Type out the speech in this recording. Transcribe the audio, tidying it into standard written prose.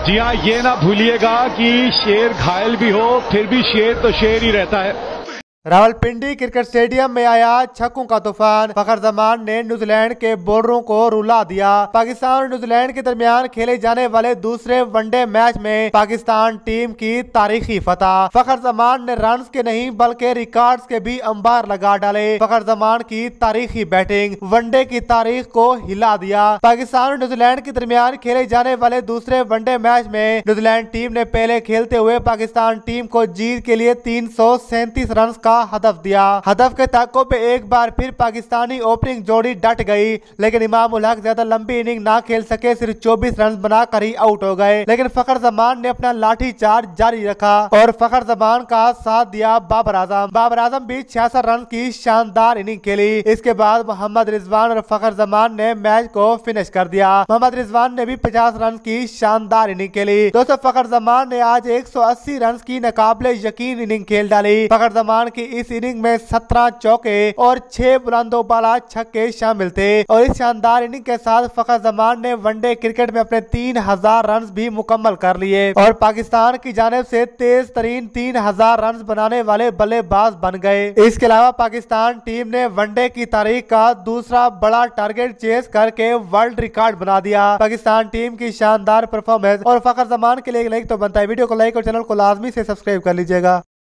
जी हाँ, ये ना भूलिएगा कि शेर घायल भी हो फिर भी शेर तो शेर ही रहता है। रावलपिंडी क्रिकेट स्टेडियम में आया छक्कों का तूफान। फखर जमान ने न्यूजीलैंड के बॉलरों को रुला दिया। पाकिस्तान और न्यूजीलैंड के दरमियान खेले जाने वाले दूसरे वनडे मैच में पाकिस्तान टीम की तारीखी फतह। फखर जमान ने रन्स के नहीं बल्कि रिकॉर्ड्स के भी अंबार लगा डाले। फखर जमान की तारीखी बैटिंग वनडे की तारीख को हिला दिया। पाकिस्तान और न्यूजीलैंड के दरमियान खेले जाने वाले दूसरे वनडे मैच में न्यूजीलैंड टीम ने पहले खेलते हुए पाकिस्तान टीम को जीत के लिए 337 रन का हदफ दिया। हदफ के तक्कों पे एक बार फिर पाकिस्तानी ओपनिंग जोड़ी डट गई, लेकिन इमामुल हक ज्यादा लंबी इनिंग ना खेल सके, सिर्फ 24 रन बनाकर ही आउट हो गए। लेकिन फखर जमान ने अपना लाठीचार्ज जारी रखा और फखर जमान का साथ दिया बाबर आजम। बाबर आजम भी 66 रन की शानदार इनिंग खेली। इसके बाद मोहम्मद रिजवान और फखर जमान ने मैच को फिनिश कर दिया। मोहम्मद रिजवान ने भी 50 रन की शानदार इनिंग खेली। दोस्तों, फखर जमान ने आज 180 रन की नाकाबिले यकीन इनिंग खेल डाली। फखर जमान की इस इनिंग में 17 चौके और 6 बुलंदोबाला छक्के शामिल थे और इस शानदार इनिंग के साथ फखर जमान ने वनडे क्रिकेट में अपने 3000 रन भी मुकम्मल कर लिए और पाकिस्तान की जानिब से तेज तरीन 3000 रन बनाने वाले बल्लेबाज बन गए। इसके अलावा पाकिस्तान टीम ने वनडे की तारीख का दूसरा बड़ा टारगेट चेस करके वर्ल्ड रिकॉर्ड बना दिया। पाकिस्तान टीम की शानदार परफॉर्मेंस और फखर जमान के लिए लाइक तो बनता है। वीडियो को लाइक और चैनल को लाजमी से सब्सक्राइब कर लीजिएगा।